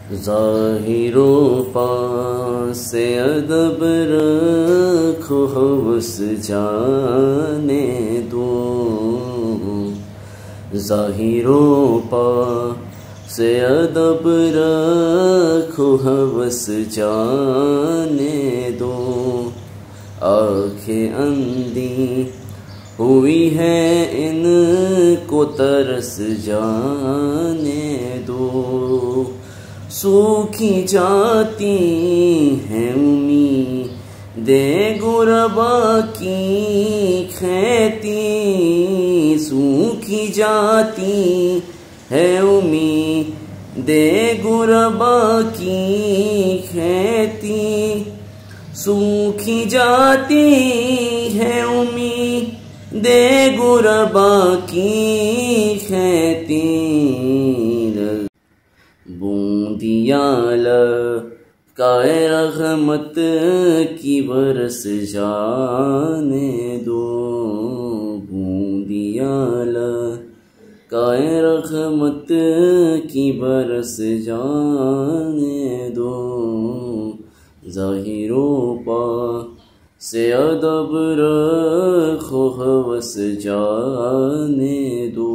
ज़ाहिरों पास से अदब रखो हवस जाने दो। ज़ाहिरों पास से अदब रखो हवस जाने दो। आँखें अंधी हुई है इनको तरस जाने दो। सूखी जाती हैं उम्मीदें गुरबा की खेती। सूखी जाती है उम्मीदें गुरबा की खेती। सूखी जाती है उम्मीदें गुरबा की खेती। बूंदियाँ लकाए रहमत की बरस जाने दो। बूंदियाँ लकाए रहमत की बरस जाने दो। ज़ाहिरों पास से अदब रखो हवस जाने दो।